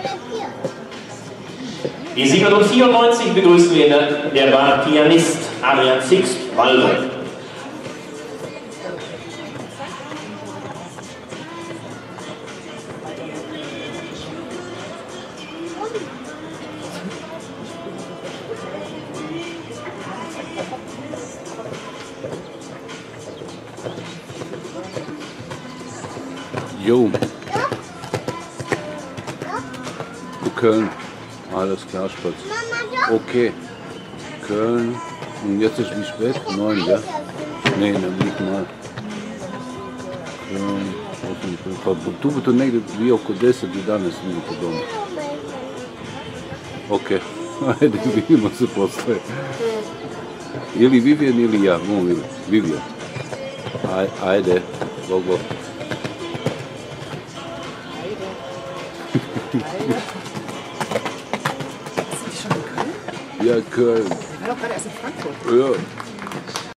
Die 794 begrüßen wir, der war Pianist Adrian Sixt, Walde. Jo. Köln. Alles klar, Spatz. Okay. Köln. Und jetzt ist wie spät? 9, ja? Nee, dann nicht mal. Tu bi to negdje bio oko 10 i danas vidite doma. Ok. Ajde, vidimo se postoje. Ili Vivian ili ja, molim. Vivian. Ajde. Bogo. Ist die schon in Köln? Ja, Köln. Der war doch gerade erst in Frankfurt. Ja.